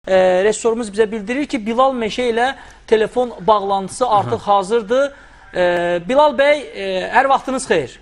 Rejissorumuz bizə bildirir ki, Bilal Meşə ilə telefon bağlantısı artıq hazırdır. Bilal bəy, hər vaxtınız xeyir.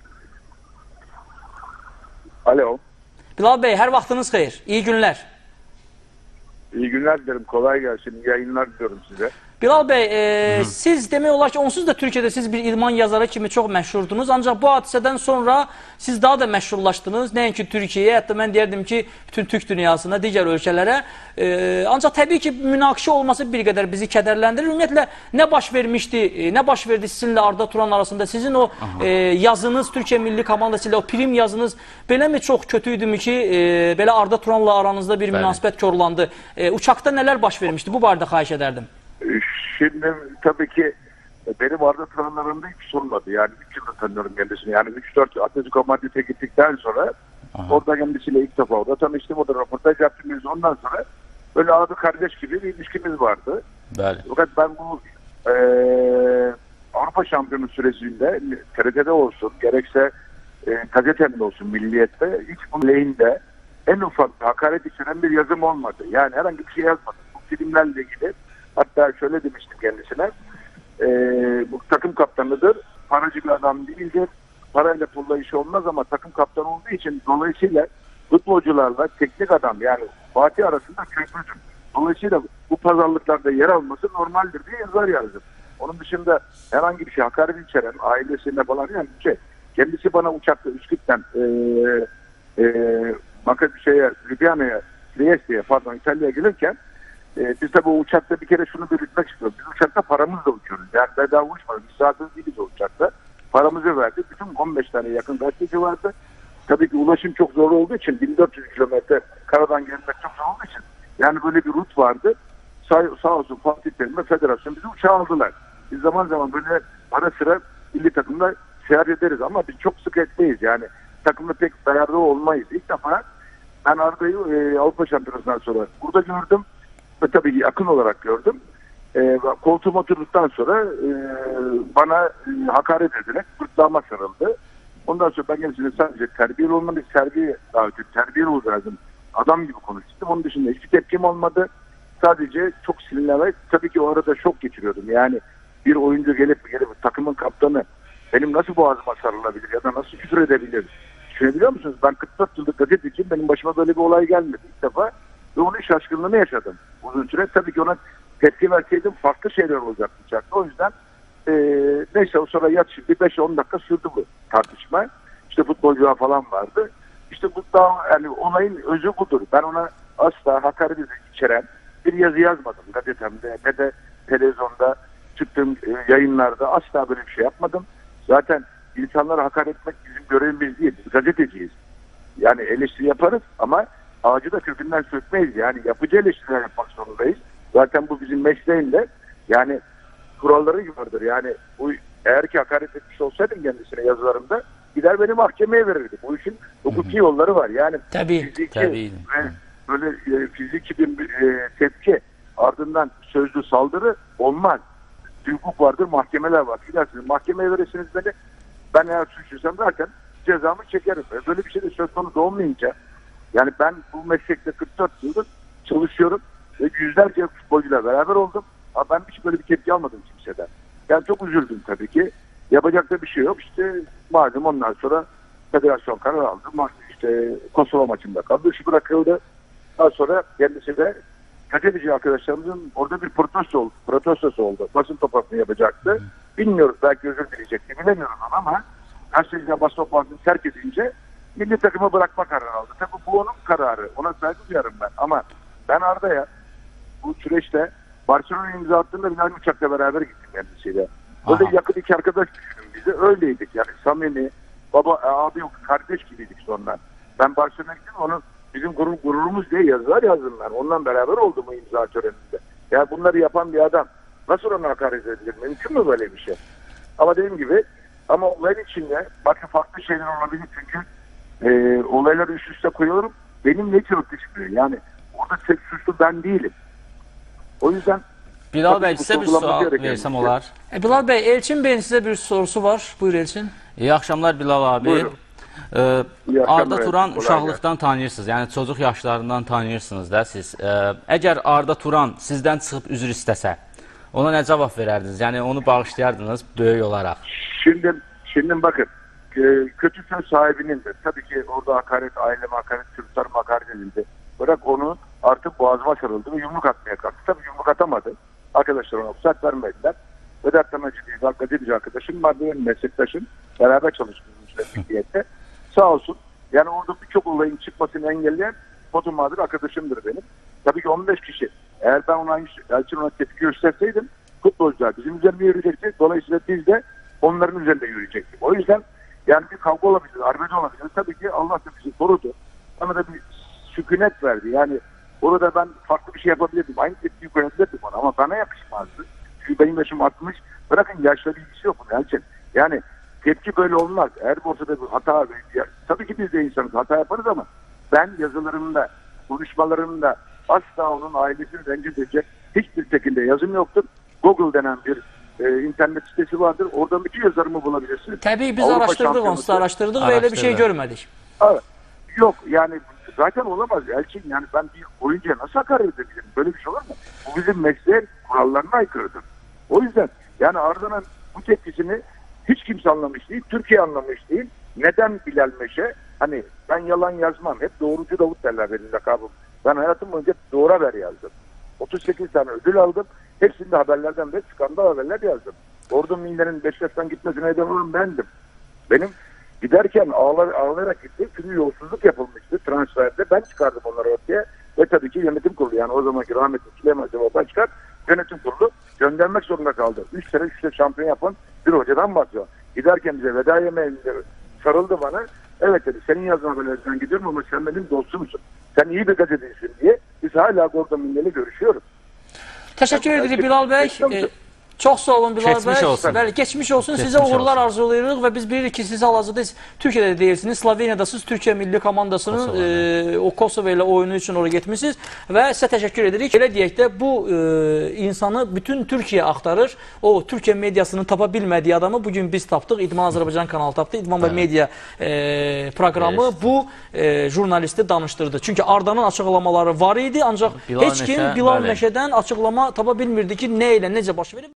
Alo. Bilal bəy, hər vaxtınız xeyir. İyi günlər. İyi günler dilerim. Kolay gelsin. İyi yayınlar diliyorum size. Bilal bəy, siz demək olar ki, onsuz da Türkiyədə siz bir idman yazarı kimi çox məşhurdunuz. Ancaq bu hadisədən sonra siz daha da məşhurlaşdınız. Nəinki Türkiyəyə, hətta mən deyərdim ki, bütün Türk dünyasına, digər ölkələrə. Ancaq təbii ki, münaqişə olması bir qədər bizi kədərləndirir. Ümumiyyətlə, nə baş vermişdi, nə baş verdi sizinlə Arda Turan arasında? Sizin o yazınız, Türkiyə Milli Komandası ilə o prim yazınız belə mi çox kötü idimi ki, belə Arda Turanla aranızda bir münasibət korlandı? Uçakta nələr baş vermişdi? Bu barədə xahiş edərdim. Şimdi tabii ki benim Arda Turanlarımda hiç sormadı. Yani 3 yıldır tanıyorum kendisini. Yani 3-4 Atletico Madrid'e gittikten sonra orada kendisiyle ilk defa orada tanıştım. O da röportaj yaptığımız ondan sonra böyle abi kardeş gibi bir ilişkimiz vardı. Evet. Fakat ben bu Avrupa Şampiyonu sürecinde TRT'de olsun gerekse gazetemde olsun Milliyet'te hiç bu lehinde en ufak hakaret içeren bir yazım olmadı. Yani herhangi bir şey yazmadım. Bu filmlerle ilgili hatta şöyle demiştim kendisine, bu takım kaptanıdır, paracı bir adam değildir, parayla pulla işi olmaz ama takım kaptanı olduğu için dolayısıyla futbolcularla teknik adam yani Fatih arasında köprüdür. Dolayısıyla bu pazarlıklarda yer alması normaldir diye yazar yazdım. Onun dışında herhangi bir şey hakaret içeren, ailesine falan yani bir şey. Kendisi bana uçakta Üsküp'ten Ljubljana'ya, Trieste'ye pardon İtalya'ya gelirken biz tabi o uçakta bir kere şunu belirtmek istiyoruz. Biz uçakta paramızla uçuyoruz. Yani bedava uçmadık. Misafir değiliz o uçakta. Paramızı verdik. Bütün 15 tane yakın gazeteci vardı. Tabii ki ulaşım çok zor olduğu için 1400 kilometre karadan gelmek çok zor olduğu için yani böyle bir rut vardı. Sağ olsun Fatih Terim ve Federasyon bizi uçağa aldılar. Biz zaman zaman böyle ara sıra milli takımda seyahat ederiz ama biz çok sık etmeyiz. Yani takımda pek dayarlı olmayız. İlk defa ben Arda'yı Avrupa Şampiyonası'ndan sonra burada gördüm. Ve tabii yakın olarak gördüm. Koltuğuma oturduktan sonra bana hakaret ederek gırtlağıma sarıldı. Ondan sonra ben kendisine sadece terbiyeli olmanı, terbiyeli olacaktım. Adam gibi konuştum. Onun dışında hiçbir tepkim olmadı. Sadece çok sinirlenerek tabii ki o arada şok geçiriyordum. Yani bir oyuncu gelip takımın kaptanı benim nasıl boğazıma sarılabilir ya da nasıl küfür edebilir? Düşünebiliyor musunuz? Ben 44 yıllık gazeteciyim. Benim başıma böyle bir olay gelmedi ilk defa. Ve onun şaşkınlığını yaşadım uzun süre. Tabii ki ona tepki verseydim farklı şeyler olacaktı uçakta. O yüzden neyse o sonra şimdi 5-10 dakika sürdü bu tartışma. İşte futbolcular falan vardı. İşte bu da yani olayın özü budur. Ben ona asla hakaret içeren bir yazı yazmadım gazetemde ne de televizyonda çıktığım yayınlarda asla böyle bir şey yapmadım. Zaten insanlara hakaret etmek bizim görevimiz değil. Biz gazeteciyiz. Yani eleştiri yaparız ama ağacı da kökünden sökmeyiz. Yani yapıcı eleştiriler yapmak zorundayız. Zaten bu bizim mesleğinde yani kuralları vardır. Yani bu eğer ki hakaret etmiş olsaydım kendisine yazılarımda gider beni mahkemeye verirdi. Bu işin hukuki yolları var. Yani fiziki ve böyle fiziki bir tepki ardından sözlü saldırı olmaz. Hukuk vardır, mahkemeler var. Gidersiniz mahkemeye verirsiniz beni. Ben eğer suçluysam zaten cezamı çekerim. Böyle bir şey de söz konusu olmayınca yani ben bu meslekte 44 yıldır çalışıyorum ve yüzlerce futbolcuyla beraber oldum. Ama ben hiç böyle bir tepki almadım kimseden. Yani çok üzüldüm tabii ki. Yapacak da bir şey yok. İşte malum ondan sonra federasyon karar aldı. İşte Kosova maçında kaldı. Işık bırakıldı. Daha sonra kendisi de gazeteci arkadaşlarımızın orada bir protestosu oldu. Basın toplantısını yapacaktı. Bilmiyoruz belki özür dileyecekti. Bilemiyoruz ama gazeteciler basın toplantısını terk edince milli takımı bırakma kararı aldı. Tabii bu onun kararı. Ona saygı duyarım ben. Ama ben Arda'ya bu süreçte Barcelona'ya imza attığında bir aynı uçakla beraber gittim kendisiyle. Öyle yakın iki arkadaş düşünün bizi. Öyleydik yani samimi, baba, abi yok kardeş gibiydik sonra. Ben Barcelona'ya gittim onun bizim gururumuz diye yazılar yazdım ben. Onunla beraber oldum o imza töreninde. Yani bunları yapan bir adam nasıl ona hakaret edilir? Mümkün mü böyle bir şey? Ama dediğim gibi ama olayın içinde farklı şeyler olabilir çünkü olayları üst üste koyuyorum. Benim ne çırpışmıyor. Yani orada tek suçlu ben değilim. O yüzden Bilal Bey size bir sual versem olar. Bilal Bey, Elçin Bey'in size bir sorusu var. Buyur Elçin. İyi akşamlar Bilal abi. Buyurun. Arda Turan uşaqlıqdan tanıyırsınız, yəni çocuq yaşlarından tanıyırsınız da siz. Əgər Arda Turan sizdən çıxıb üzr istəsə, ona nə cavab verərdiniz? Yəni onu bağışlayardınız böyük olaraq. Şimdi bakın, kötü söz sahibinin de tabii ki orada hakaret, aileme hakaret, çocuklarıma hakaret edildi. Bırak onu, artık boğazıma sarıldı ve yumruk atmaya kalktı. Tabii yumruk atamadı. Arkadaşlar ona fırsat vermediler. Vedat Tamacı diye gazeteci arkadaşım vardı, benim meslektaşım. Beraber çalıştığımız meslekiyette. Sağ olsun. Yani orada birçok olayın çıkmasını engelleyen foto mağdur arkadaşımdır benim. Tabii ki 15 kişi. Eğer ben ona tepki gösterseydim futbolcular bizim üzerinde yürüyecekti. Dolayısıyla biz de onların üzerinde yürüyecektik. O yüzden yani bir kavga olabilir, arbede olabilir. Tabii ki Allah da bizi korudu. Bana da bir sükunet verdi. Yani orada ben farklı bir şey yapabilirdim. Aynı tepkiyi koyabilirdim ona ama bana yakışmazdı. Çünkü benim yaşım 60. Bırakın yaşla bir ilgisi yok bunun Elçin. Yani tepki böyle olmaz. Eğer ortada bir hata tabii ki biz de insanız, hata yaparız ama ben yazılarımda, konuşmalarımda asla onun ailesini rencide edecek hiçbir şekilde yazım yoktur. Google denen bir internet sitesi vardır. Oradan bütün yazarımı bulabilirsiniz. Tabii biz araştırdık, onsuz araştırdık ve öyle bir şey görmedik. Evet. Yok yani zaten olamaz Elçin. Yani ben bir oyuncuya nasıl hakaret edebilirim? Böyle bir şey olur mu? Bu bizim mesleğin kurallarına aykırıdır. O yüzden yani Arda'nın bu tepkisini hiç kimse anlamış değil. Türkiye anlamış değil. Neden Bilal Meşe? Hani ben yalan yazmam. Hep doğrucu Davut derler benim lakabım. Ben hayatım boyunca doğru haber yazdım. 38 tane ödül aldım. Hepsinde haberlerden ve skandal haberler yazdım. Ordu Minder'in Beşiktaş'tan gitmesine neden olan bendim. Benim giderken ağlayarak gitti. Çünkü yolsuzluk yapılmıştı transferde. Ben çıkardım onları ortaya. Ve tabii ki yönetim kurulu yani o zamanki rahmetli Süleyman Cevap'a çıkar. Yönetim kurulu göndermek zorunda kaldı. 3 sene şampiyon yapan bir hocadan bahsediyor. Giderken bize veda yemeğinde sarıldı bana. Evet dedi, senin yazdığın haberlerden gidiyorum ama sen benim dostumsun. Sen iyi bir gazetecisin diye biz hala Gordon Minder'le görüşüyoruz. Teşekkür ederim Bilal Bey. Çok sağ olun Bilal Bey. Geçmiş olsun. Bəli, geçmiş olsun. Sizə uğurlar arzulayırıq və biz bilirik ki, siz hal-hazırda Türkiyədə də deyirsiniz. Sloveniyadasınız. Türkiyə milli komandasının o Kosovo ilə oyunu üçün oraya getmişsiniz və sizə təşəkkür edirik. Elə deyək də bu insanı bütün Türkiyə axtarır. O Türkiyə mediasının tapa bilmədiyi adamı bugün biz tapdıq. İdman Azərbaycan kanalı tapdı. İdman və Media proqramı bu jurnalisti danışdırdı. Çünki Arda'nın açıqlamaları var idi, ancaq heç kim Bilal Meşədən açıqlama tapa bilmirdi ki, nə ilə necə baş verib.